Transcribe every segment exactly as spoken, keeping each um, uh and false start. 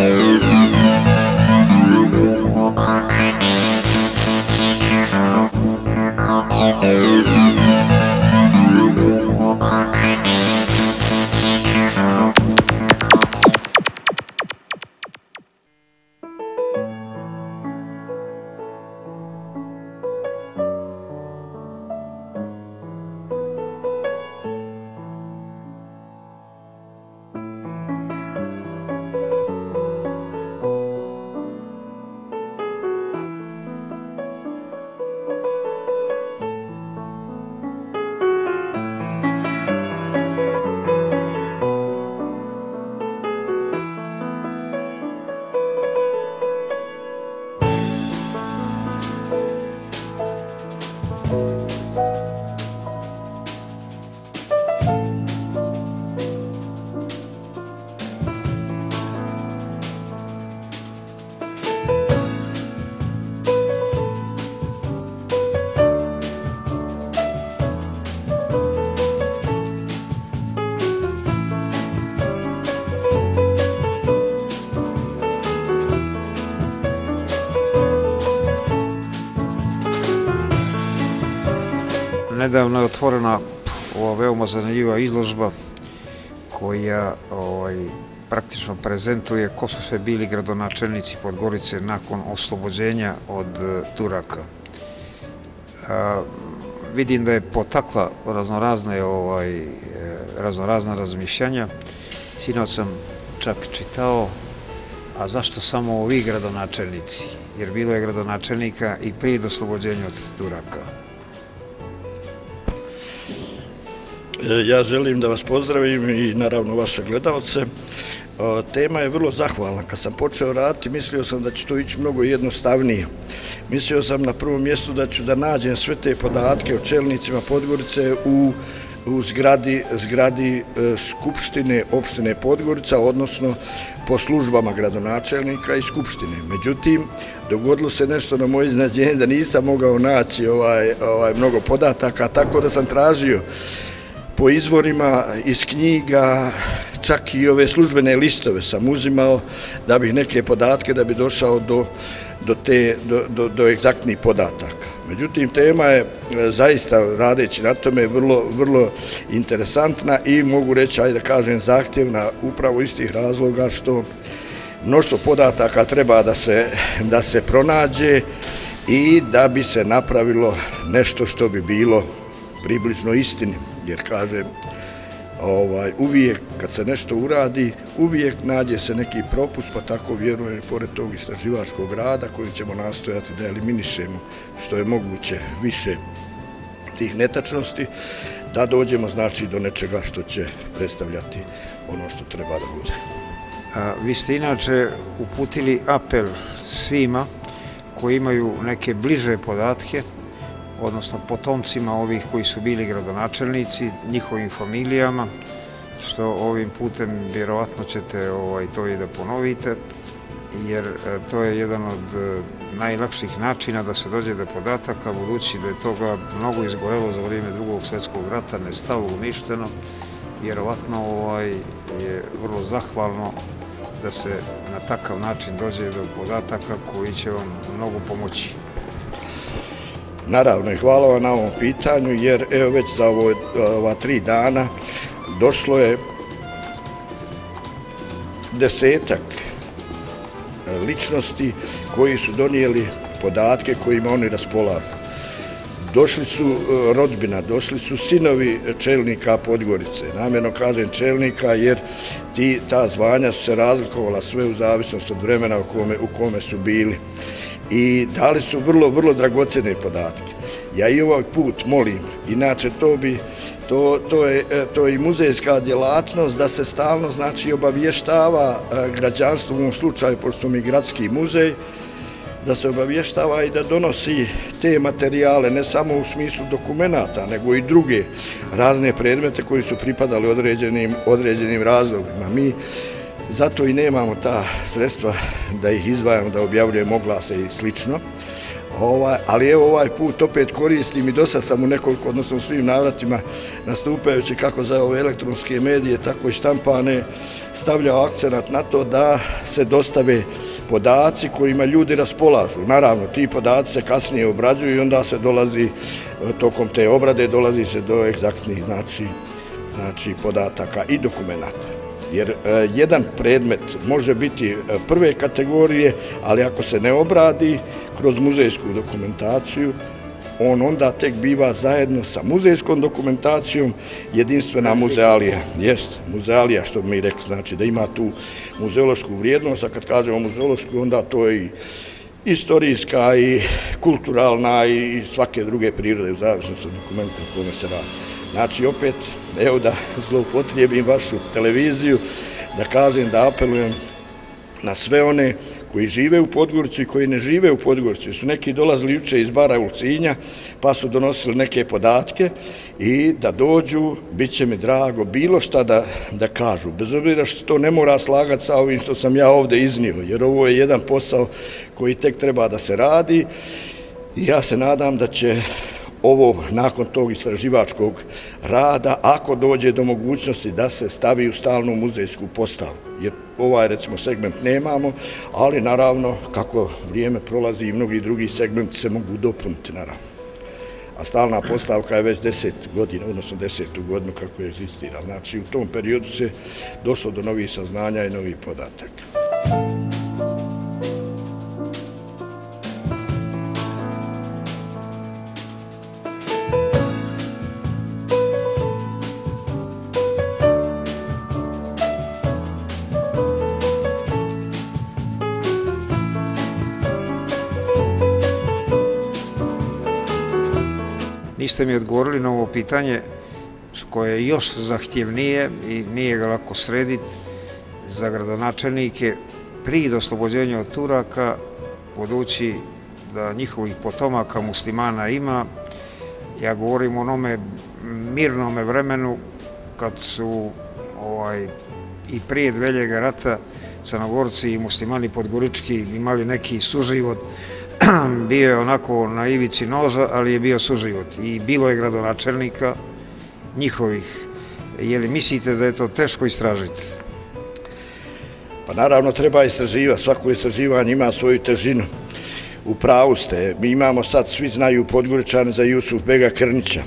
Nedavno je otvorena ova veoma zanimljiva izložba koja ovaj, praktično prezentuje ko su sve bili gradonačelnici Podgorice nakon oslobođenja od Turaka. A, vidim da je potakla raznorazne, ovaj, raznorazna razmišljanja. Sinoć sam čak čitao, a zašto samo ovi gradonačelnici? Jer bilo je gradonačelnika i prije oslobođenja od Turaka. Ja želim da vas pozdravim i naravno vaše gledalce. Tema je vrlo zahvalna. Kad sam počeo raditi, mislio sam da će to ići mnogo jednostavnije. Mislio sam na prvom mjestu da ću da nađem sve te podatke o čelnicima Podgorice u, u zgradi, zgradi Skupštine opštine Podgorica, odnosno po službama gradonačelnika i Skupštine. Međutim, dogodilo se nešto na moje iznenađenje da nisam mogao naći ovaj, ovaj, mnogo podataka, tako da sam tražio po izvorima iz knjiga, čak i ove službene listove sam uzimao da bih neke podatke, da bi došao do, do, te, do, do, do egzaktnih podataka. Međutim, tema je zaista, radeći na tome, vrlo, vrlo interesantna i mogu reći, ajde da kažem, zahtjevna upravo iz tih razloga što mnoštvo podataka treba da se, da se pronađe i da bi se napravilo nešto što bi bilo približno istini. Jer, kažem, ovaj, uvijek kad se nešto uradi, uvijek nađe se neki propust, pa tako vjerujem pored tog istraživačkog rada koji ćemo nastojati da eliminišemo što je moguće više tih netačnosti, da dođemo znači do nečega što će predstavljati ono što treba da bude. A, vi ste inače uputili apel svima koji imaju neke bliže podatke, odnosno potomcima ovih koji su bili gradonačelnici, njihovim familijama, što ovim putem vjerovatno ćete ovaj, to i da ponovite, jer to je jedan od najlakših načina da se dođe do podataka, budući da je toga mnogo izgorelo za vrijeme Drugog svjetskog rata, nestalo, uništeno. Vjerovatno ovaj, je vrlo zahvalno da se na takav način dođe do podataka koji će vam mnogo pomoći. Naravno i hvala vam na ovom pitanju, jer evo već za ovo, ova tri dana došlo je desetak ličnosti koji su donijeli podatke kojima oni raspolažu. Došli su rodbina, došli su sinovi čelnika Podgorice. Namjerno kažem čelnika jer ti, ta zvanja su se razlikovala sve u zavisnosti od vremena u kome, u kome su bili. I dali su vrlo, vrlo dragocjene podatke. Ja i ovaj put molim, inače to bi, to, to, je, to je i muzejska djelatnost da se stalno znači obavještava građanstvo, u ovom slučaju, pošto su mi gradski muzej, da se obavještava i da donosi te materijale, ne samo u smislu dokumenata, nego i druge razne predmete koji su pripadali određenim, određenim razdobljima. Mi zato i nemamo ta sredstva da ih izdvajamo, da objavljujemo oglase i slično. Ovaj, ali evo ovaj put opet koristim i dosad sam u nekoliko, odnosno u svim navratima nastupajući kako za ove elektronske medije, tako i štampane, stavljao akcenat na to da se dostave podaci kojima ljudi raspolažu. Naravno, ti podaci se kasnije obrađuju i onda se dolazi, tokom te obrade, dolazi se do egzaktnih znači, znači podataka i dokumenata. Jer e, jedan predmet može biti prve kategorije, ali ako se ne obradi kroz muzejsku dokumentaciju, on onda tek biva zajedno sa muzejskom dokumentacijom jedinstvena muzealija. Jest, muzealija, što bi mi rekli, znači da ima tu muzeološku vrijednost, a kad kažemo muzeološku, onda to je i istorijska i kulturalna i svake druge prirode u zavisnosti od dokumenta o kome se radi. Znači, opet, evo da zloupotrijebim vašu televiziju, da kažem da apelujem na sve one koji žive u Podgorici i koji ne žive u Podgorici. Su neki dolazili juče iz bara Ulcinja, pa su donosili neke podatke i da dođu, bit će mi drago bilo šta da, da kažu. Bez obzira što to ne mora slagati sa ovim što sam ja ovde iznio, jer ovo je jedan posao koji tek treba da se radi i ja se nadam da će ovo nakon tog istraživačkog rada, ako dođe do mogućnosti da se stavi u stalnu muzejsku postavku. Jer ovaj, recimo, segment nemamo, ali naravno, kako vrijeme prolazi i mnogi drugi segmenti se mogu dopuniti, naravno. A stalna postavka je već deset godina, odnosno desetu godinu kako je egzistira. Znači, u tom periodu se došlo do novih saznanja i novih podataka. Niste mi odgovorili na ovo pitanje koje je još zahtjevnije i nije ga lako srediti za gradonačelnike prije oslobođenja od Turaka, budući da njihovih potomaka muslimana ima. Ja govorim o onome mirnome vremenu kad su ovaj, i prije Dveljega rata Crnogorci i muslimani podgorički imali neki suživot. Bio je onako na ivici noža, ali je bio suživot i bilo je gradonačelnika njihovih. Je li mislite da je to teško istražiti? Pa naravno treba istraživati, svako istraživanje ima svoju težinu. U pravu ste, mi imamo sad, svi znaju Podgoričani za Jusufbega Krnića.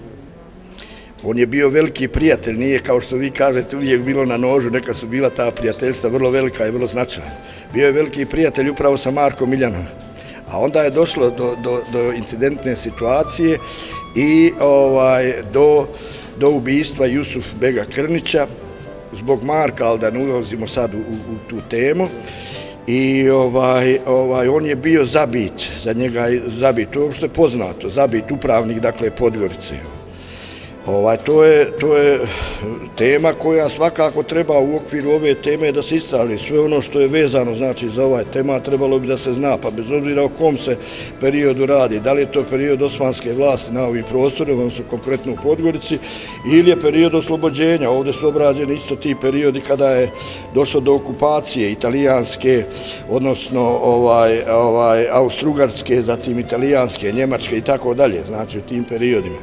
On je bio veliki prijatelj, nije kao što vi kažete uvijek bilo na nožu, neka su bila ta prijateljstva vrlo velika i vrlo značajna. Bio je veliki prijatelj upravo sa Markom Miljanom. A onda je došlo do, do, do incidentne situacije i ovaj, do, do ubijstva Jusufbega Krnića zbog Marka, ali da ne ulazimo sad u, u, u tu temu. I ovaj, ovaj, on je bio zabit, za njega je zabit, to je uopšte poznato, zabit upravnik, dakle, Podgorice. Ovaj, to, je, to je tema koja svakako treba u okviru ove teme da se istraži. Sve ono što je vezano znači, za ovaj tema trebalo bi da se zna, pa bez obzira o kom se periodu radi. Da li je to period osmanske vlasti na ovim prostorima, odnosno konkretno u Podgorici, ili je period oslobođenja. Ovdje su obrađeni isto ti periodi kada je došlo do okupacije italijanske, odnosno ovaj, ovaj, austrougarske, zatim italijanske, njemačke i tako dalje, znači u tim periodima.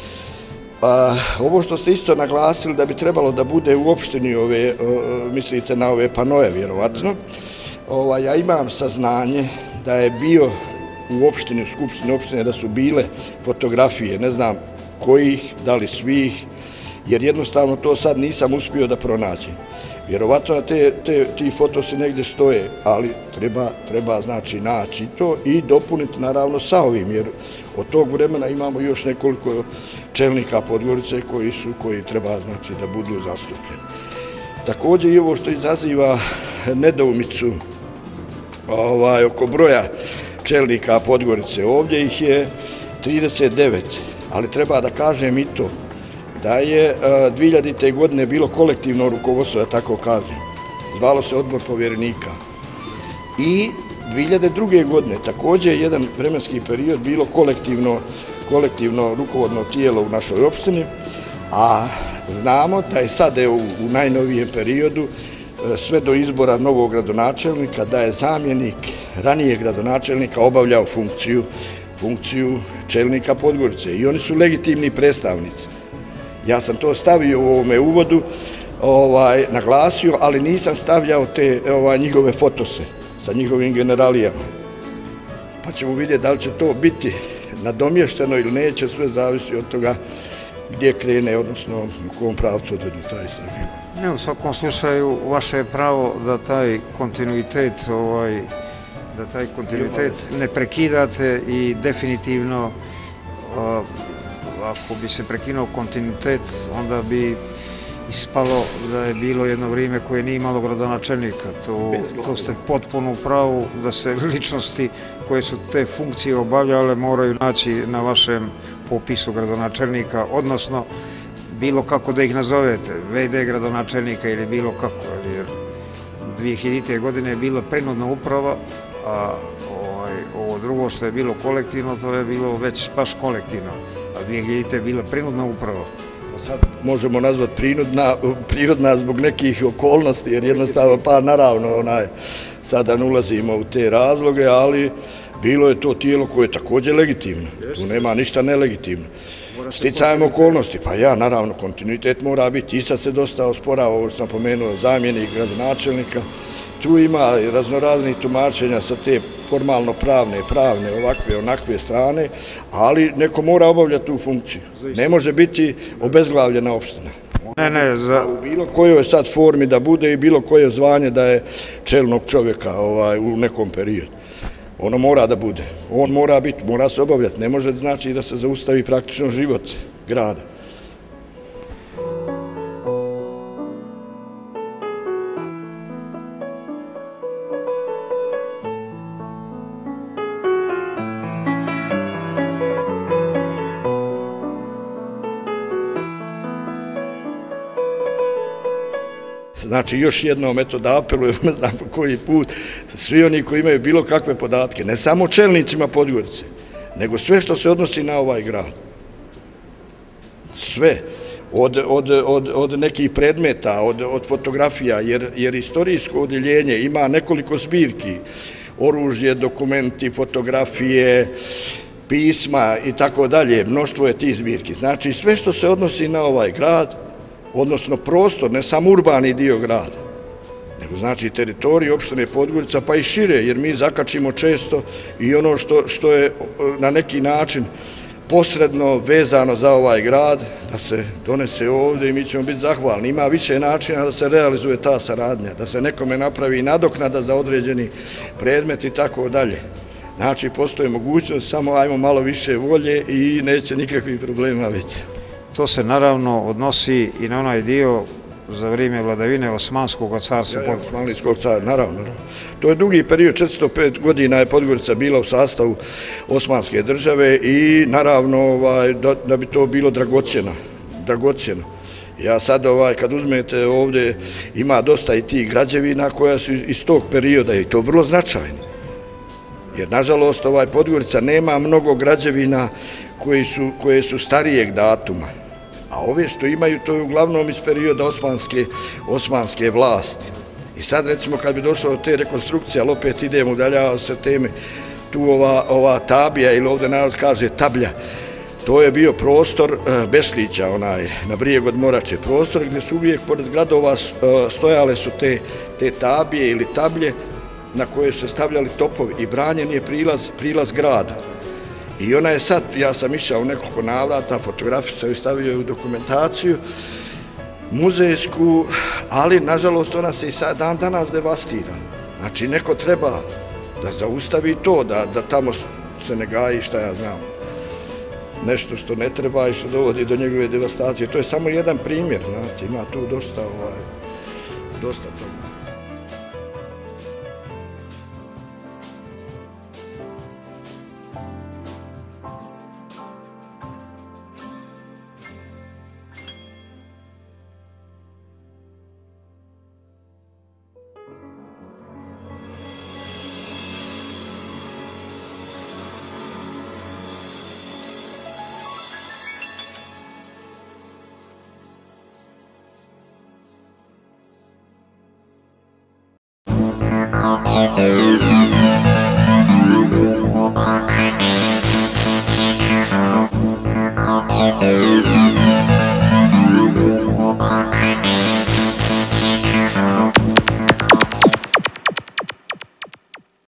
A, ovo što ste isto naglasili da bi trebalo da bude u opštini ove, mislite na ove panoje, vjerovatno, ova, ja imam saznanje da je bio u opštini, u skupštini opštine, da su bile fotografije, ne znam kojih, da li svih, jer jednostavno to sad nisam uspio da pronađem. Vjerovatno te, te, ti fotosi negdje stoje, ali treba, treba znači naći to i dopuniti naravno sa ovim, jer od tog vremena imamo još nekoliko čelnika Podgorice koji su, koji treba znači da budu zastupljeni. Također i ovo što izaziva nedoumicu ovaj, oko broja čelnika Podgorice, ovdje ih je trideset devet, ali treba da kažem i to, da je dvije hiljadite. godine bilo kolektivno rukovodstvo, da tako kažem. Zvalo se odbor povjerenika. I dvije hiljade druge. godine također jedan vremenski period bilo kolektivno, kolektivno rukovodno tijelo u našoj opštini, a znamo da je sad u, u najnovijem periodu sve do izbora novog gradonačelnika da je zamjenik ranije gradonačelnika obavljao funkciju, funkciju čelnika Podgorice i oni su legitimni predstavnici. Ja sam to stavio u ovome uvodu, ovaj, naglasio, ali nisam stavljao te ovaj, njihove fotose sa njihovim generalijama. Pa ćemo vidjeti da li će to biti nadomješteno ili neće, sve zavisi od toga gdje krene, odnosno u kom pravcu odvedu taj istraživanje. Ne, u svakom slučaju vaše je pravo da taj kontinuitet, ovaj, da taj kontinuitet ne prekidate i definitivno a, ako bi se prekinuo kontinuitet, onda bi ispalo da je bilo jedno vrijeme koje nije imalo gradonačelnika. To, to ste potpuno u pravu da se ličnosti koje su te funkcije obavljale moraju naći na vašem popisu gradonačelnika, odnosno bilo kako da ih nazovete, ve de gradonačelnika ili bilo kako, jer dvije hiljadite. godine je bila prinudna uprava, a ovaj, ovo drugo što je bilo kolektivno, to je bilo već baš kolektivno, a dvije hiljadite. je bila prinudna uprava. Sad možemo nazvati prinudna, prirodna zbog nekih okolnosti, jer jednostavno, pa naravno, onaj, sada ne ulazimo u te razloge, ali bilo je to tijelo koje je također legitimno. Tu nema ništa nelegitimno. Sticajem okolnosti, pa ja, naravno, kontinuitet mora biti. I sad se dosta osporava, ovo što sam pomenuo, zamjenik gradonačelnika. Tu ima raznoraznih tumačenja sa te formalno pravne, pravne, ovakve, onakve strane, ali neko mora obavljati tu funkciju. Ne može biti obezglavljena opština. Ne, ne, za... U bilo kojoj sad formi da bude i bilo koje zvanje da je čelnog čovjeka ovaj, u nekom periodu. Ono mora da bude. On mora biti, mora se obavljati. Ne može znači da se zaustavi praktično život grada. Znači, još jednom, eto da apelujem, ne znam po koji put, svi oni koji imaju bilo kakve podatke, ne samo čelnicima Podgorice, nego sve što se odnosi na ovaj grad. Sve. Od, od, od, od nekih predmeta, od, od fotografija, jer, jer istorijsko odjeljenje ima nekoliko zbirki, oružje, dokumenti, fotografije, pisma i tako dalje, mnoštvo je tih zbirki. Znači, sve što se odnosi na ovaj grad, odnosno prostor, ne samo urbani dio grada, nego znači teritorij opštine Podgorica, pa i šire, jer mi zakačimo često i ono što, što je na neki način posredno vezano za ovaj grad, da se donese ovdje i mi ćemo biti zahvalni. Ima više načina da se realizuje ta saradnja, da se nekome napravi nadoknada za određeni predmet i tako dalje. Znači, postoje mogućnost, samo ajmo malo više volje i neće nikakvih problema biti. To se naravno odnosi i na onaj dio za vrijeme vladavine Osmanskog carstva. Ja, Osmanskog carstva, naravno. To je dugi period, četiristo pet godina je Podgorica bila u sastavu Osmanske države i naravno ovaj, da, da bi to bilo dragocjeno. dragocjeno. Ja sad ovaj, kad uzmete ovdje ima dosta i tih građevina koja su iz tog perioda i to vrlo značajni. Jer nažalost ovaj Podgorica nema mnogo građevina koji su, koje su starijeg datuma. A ove što imaju, to je uglavnom iz perioda osmanske, osmanske vlasti. I sad recimo kad bi došlo do te rekonstrukcije, ali opet idemo udaljavamo se teme, tu ova, ova tabija ili ovdje narod kaže tablja, to je bio prostor uh, Bešlića, onaj, na brijeg od Morače, prostor gdje su uvijek pored gradova uh, stojale su te, te tabije ili tablje na koje su se stavljali topovi i branjen je prilaz, prilaz gradu. I ona je sad, ja sam išao u nekoliko navrata, fotografiju sam stavio u dokumentaciju, muzejsku, ali nažalost ona se i sad dan danas devastira. Znači neko treba da zaustavi to, da, da tamo se ne gaji, šta ja znam, nešto što ne treba i što dovodi do njegove devastacije. To je samo jedan primjer, znači ima tu dosta, ovaj, dosta toga. Thank you. Thank you.